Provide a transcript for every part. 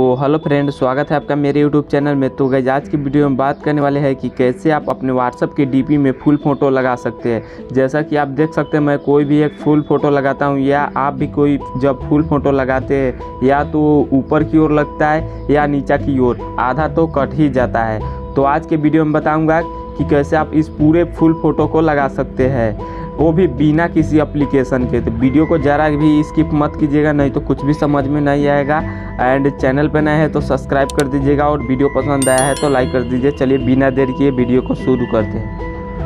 तो hello friend, स्वागत है आपका मेरे यूट्यूब चैनल में। तो गाइस आज की वीडियो में बात करने वाले हैं कि कैसे आप अपने व्हाट्सएप के डीपी में फुल फ़ोटो लगा सकते हैं। जैसा कि आप देख सकते हैं, मैं कोई भी एक फुल फ़ोटो लगाता हूं या आप भी कोई जब फुल फ़ोटो लगाते हैं या तो ऊपर की ओर लगता है या नीचे की ओर, आधा तो कट ही जाता है। तो आज के वीडियो में बताऊँगा कि कैसे आप इस पूरे फुल फ़ोटो को लगा सकते हैं, वो भी बिना किसी एप्लीकेशन के। तो वीडियो को ज़रा भी स्किप मत कीजिएगा, नहीं तो कुछ भी समझ में नहीं आएगा। एंड चैनल पर नए हैं तो सब्सक्राइब कर दीजिएगा और वीडियो पसंद आया है तो लाइक कर दीजिए। चलिए बिना देर किए वीडियो को शुरू करते हैं।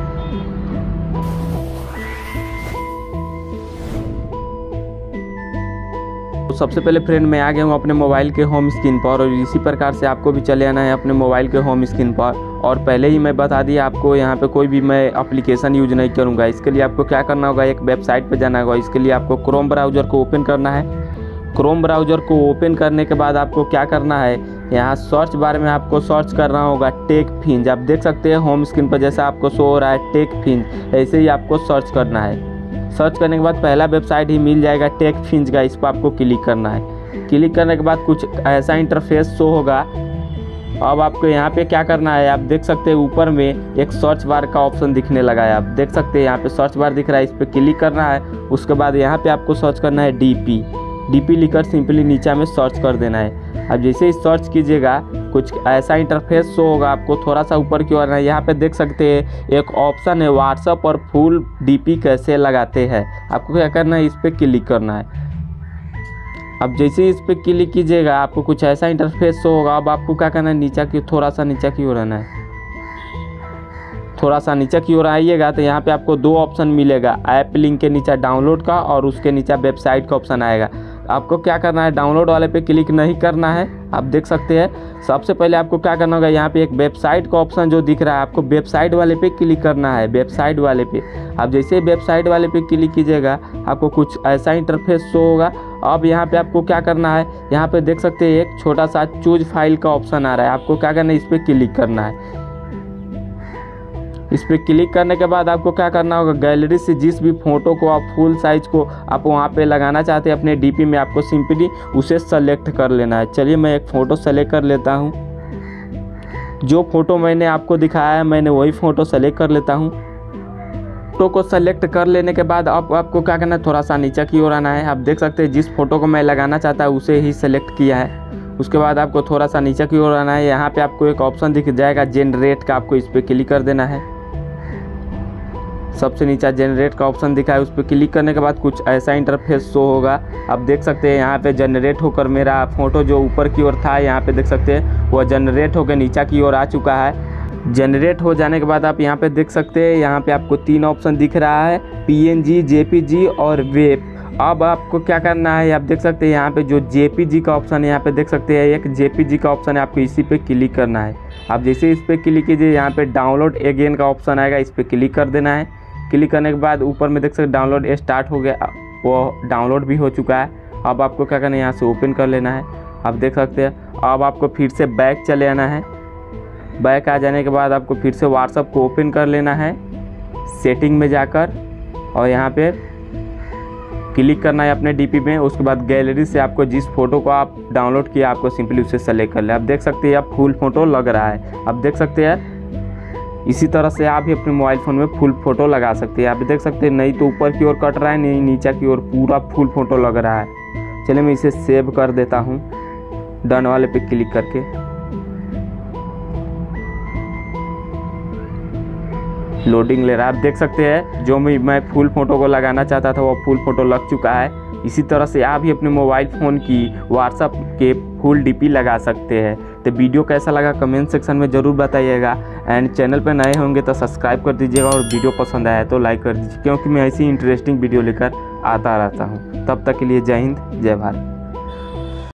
तो सबसे पहले फ्रेंड मैं आ गया हूँ अपने मोबाइल के होम स्क्रीन पर, और इसी प्रकार से आपको भी चले आना है अपने मोबाइल के होम स्क्रीन पर। और पहले ही मैं बता दिया आपको, यहाँ पे कोई भी मैं एप्लीकेशन यूज नहीं करूँगा। इसके लिए आपको क्या करना होगा, एक वेबसाइट पे जाना होगा। इसके लिए आपको क्रोम ब्राउज़र को ओपन करना है। क्रोम ब्राउज़र को ओपन करने के बाद आपको क्या करना है, यहाँ सर्च बार में आपको सर्च करना होगा टेकफिंज। आप देख सकते हैं होम स्क्रीन पर जैसा आपको शो हो रहा है टेकफिंज, ऐसे ही आपको सर्च करना है। सर्च करने के बाद पहला वेबसाइट ही मिल जाएगा टेकफिंज का, इस पर आपको क्लिक करना है। क्लिक करने के बाद कुछ ऐसा इंटरफेस शो होगा। अब आपको यहाँ पे क्या करना है, आप देख सकते हैं ऊपर में एक सर्च बार का ऑप्शन दिखने लगा है। आप देख सकते हैं यहाँ पे सर्च बार दिख रहा है, इस पर क्लिक करना है। उसके बाद यहाँ पे आपको सर्च करना है डीपी लिखकर सिंपली नीचे में सर्च कर देना है। अब जैसे ही सर्च कीजिएगा कुछ ऐसा इंटरफेस शो होगा। आपको थोड़ा सा ऊपर की ओर आना है, यहाँ पे देख सकते हैं एक ऑप्शन है व्हाट्सएप पर फुल डीपी कैसे लगाते हैं। आपको क्या करना है, इस पर क्लिक करना है। अब जैसे ही इस पर क्लिक कीजिएगा आपको कुछ ऐसा इंटरफेस शो होगा। अब आपको क्या करना है, नीचे की थोड़ा सा नीचे की ओर आना है। थोड़ा सा नीचे की ओर आइएगा तो यहाँ पे आपको दो ऑप्शन मिलेगा, ऐप लिंक के नीचे डाउनलोड का और उसके नीचे वेबसाइट का ऑप्शन आएगा। आपको क्या करना है, डाउनलोड वाले पे क्लिक नहीं करना है। आप देख सकते हैं सबसे पहले आपको क्या करना होगा, यहाँ पे एक वेबसाइट का ऑप्शन जो दिख रहा है, आपको वेबसाइट वाले पे क्लिक करना है। वेबसाइट वाले पे आप जैसे वेबसाइट वाले पे क्लिक कीजिएगा आपको कुछ ऐसा इंटरफेस शो होगा। अब यहाँ पे आपको क्या करना है, यहाँ पे देख सकते हैं एक छोटा सा चूज फाइल का ऑप्शन आ रहा है। आपको क्या करना है, इस पर क्लिक करना है। इस पर क्लिक करने के बाद आपको क्या करना होगा, गैलरी से जिस भी फ़ोटो को आप फुल साइज़ को आप वहाँ पे लगाना चाहते हैं अपने डीपी में, आपको सिंपली उसे सेलेक्ट कर लेना है। चलिए मैं एक फ़ोटो सेलेक्ट कर लेता हूँ। जो फ़ोटो मैंने आपको दिखाया है मैंने वही फ़ोटो सेलेक्ट कर लेता हूँ। फ़ोटो को सेलेक्ट कर लेने के बाद अब आपको क्या करना है, थोड़ा सा नीचे की ओर आना है। आप देख सकते हैं जिस फ़ोटो को मैं लगाना चाहता हूँ उसे ही सेलेक्ट किया है। उसके बाद आपको थोड़ा सा नीचे की ओर आना है। यहाँ पर आपको एक ऑप्शन दिख जाएगा जनरेट का, आपको इस पर क्लिक कर देना है। सबसे नीचे जनरेट का ऑप्शन दिखा है, उस पर क्लिक करने के बाद कुछ ऐसा इंटरफेस शो होगा। आप देख सकते हैं यहाँ पे जनरेट होकर मेरा फ़ोटो जो ऊपर की ओर था यहाँ पे देख सकते हैं वो जनरेट होकर नीचे की ओर आ चुका है। जनरेट हो जाने के बाद आप यहाँ पे देख सकते हैं, यहाँ पे आपको तीन ऑप्शन दिख रहा है, PNG, JPG और वेब। अब आपको क्या करना है, आप देख सकते हैं यहाँ पे जो JPG का ऑप्शन है, यहाँ पे देख सकते हैं एक JPG का ऑप्शन है, आपको इसी पे क्लिक करना है। आप जैसे इस पर क्लिक कीजिए यहाँ पे डाउनलोड अगेन का ऑप्शन आएगा, इस पर क्लिक कर देना है। क्लिक करने के बाद ऊपर में देख सकते डाउनलोड स्टार्ट हो गया, वो डाउनलोड भी हो चुका है। अब आपको क्या करना है, यहाँ से ओपन कर लेना है। आप देख सकते हैं अब आपको फिर से बैक चले आना है। बैक आ जाने के बाद आपको फिर से व्हाट्सएप को ओपन कर लेना है सेटिंग में जाकर, और यहाँ पे क्लिक करना है अपने डीपी में। उसके बाद गैलरी से आपको जिस फोटो को आप डाउनलोड किया आपको सिंपली उसे सेलेक्ट कर ले। आप देख सकते हैं अब फुल फ़ोटो लग रहा है। आप देख सकते हैं इसी तरह से आप भी अपने मोबाइल फ़ोन में फुल फ़ोटो लगा सकते हैं। आप देख सकते हैं नहीं तो ऊपर की ओर कट रहा है, नहीं नीचे की ओर पूरा फुल फ़ोटो लग रहा है। चलिए मैं इसे सेव कर देता हूँ डन वाले पे क्लिक करके। लोडिंग ले रहा है। आप देख सकते हैं जो मैं फुल फ़ोटो को लगाना चाहता था वो फुल फ़ोटो लग चुका है। इसी तरह से आप भी अपने मोबाइल फ़ोन की व्हाट्सएप के फुल डीपी लगा सकते हैं। तो वीडियो कैसा लगा कमेंट सेक्शन में ज़रूर बताइएगा। एंड चैनल पर नए होंगे तो सब्सक्राइब कर दीजिएगा, और वीडियो पसंद आया तो लाइक कर दीजिए, क्योंकि मैं ऐसी इंटरेस्टिंग वीडियो लेकर आता रहता हूँ। तब तक के लिए जय हिंद, जय भारत।